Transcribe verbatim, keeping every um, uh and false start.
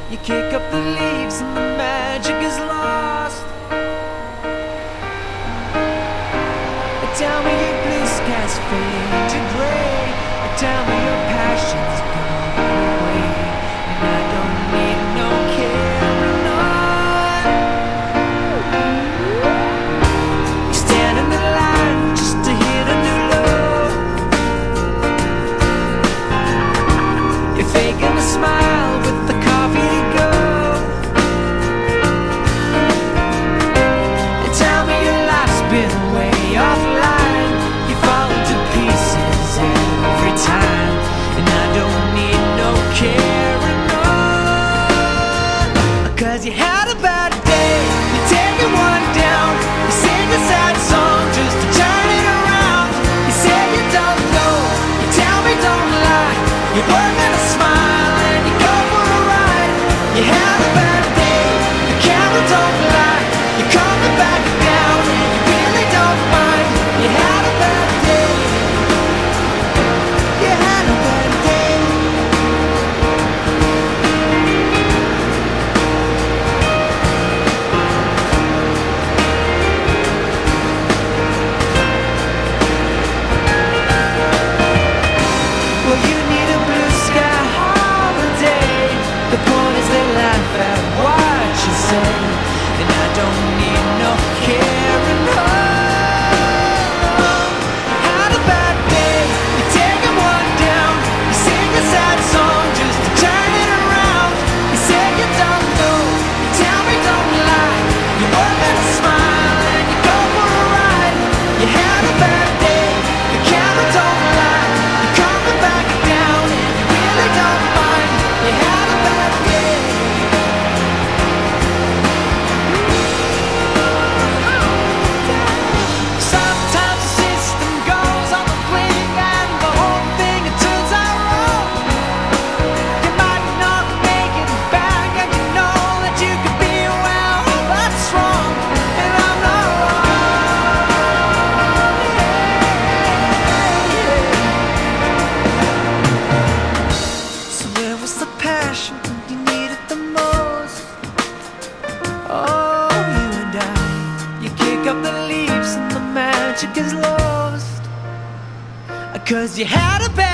You kick up the leaves and the magic is lost. Tell me your blue skies fade to gray. Tell me your passion's gone away, and I don't need no carrying on. You stand in the line just to hit a new low. You're faking a smile with the coffee to go. And tell me your life's been way offline. You fall to pieces every time, and I don't need no carrying on. Cause you had a bad day, you're taking one down. You sing a sad song just to turn it around. You say you don't know, you tell me don't lie. You're working a smile and you go for a ride. You had a bad day, the camera don't lie. You're coming back down and you really don't mind. You had a bad day. You had a bad day. Well, you need a blue sky holiday. The point is they laugh at what you say, and I don't need no carrying on. Had a bad day, you're taking one down. You sing a sad song just to turn it around. You say you don't know, you tell me don't lie. You work and smile and you go for a ride. You had a bad day, the camera don't lie. You're coming back down and you really don't mind. You had a bad day. Sometimes the system goes on the blink and the whole thing it turns out wrong. You might not make it back and you know that you could be well, that's wrong, and I'm not wrong. So where was the passion when you needed the most? Oh, you and I, you kick up the leaves and the magic is lost. Cause you had a bad